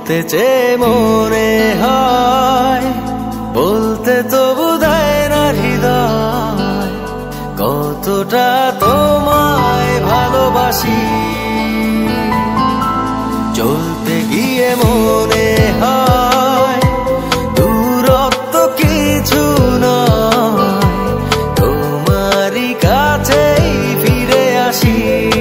বলতে চেয়ে মনে হয়, বলতে তবু দেয় না হৃদয়, কতটা তোমায় ভালোবাসি। চলতে গিয়ে মনে হয় দূরত্ব কিছু নয়, তোমারই কাছেই ফিরে আসি।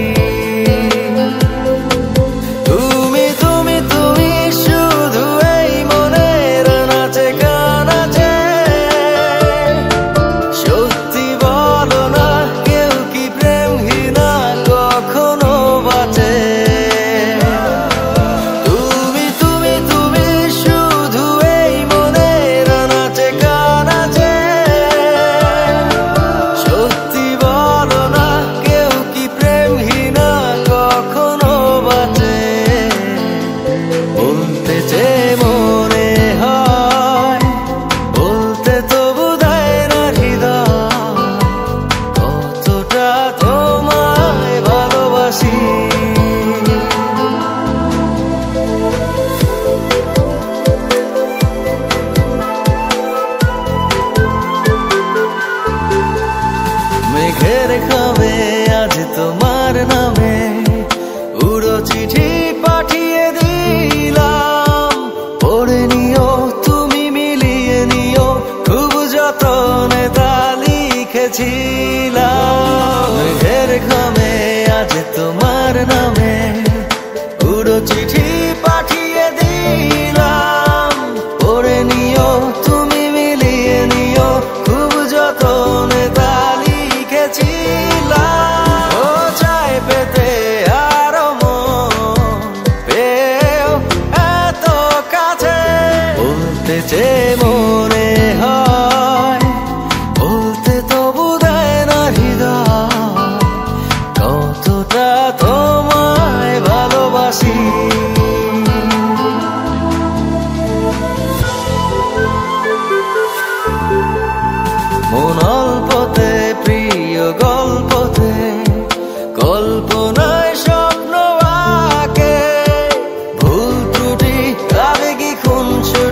মেঘের খামে আজ তোমার নামে উড়ো চিঠি পাঠিয়ে দিলাম, পড়ে নিও তুমি মিলিয়ে নিও, খুব যতনে তা লিখেছিলাম। মেঘের খামে আজ তোমার নামে উড়ো চিঠি পাঠিয়ে দিলাম, পড়ে নিও তুমি মিলিয়ে নিও, খুব যতনে তা লিখেছিলাম। ও চাই পেতে আরো মন পেও এত কাছে, বলতে চেয়ে মনে হয়, বলতে তবু দেয় না হৃদয়, কতটা তোমায় ভালোবাসি। মন অল্পতে প্রিয় গল্পতে, কল্পনায় স্বপ্ন আঁকে, ভুল ত্রুটি আবেগী খুন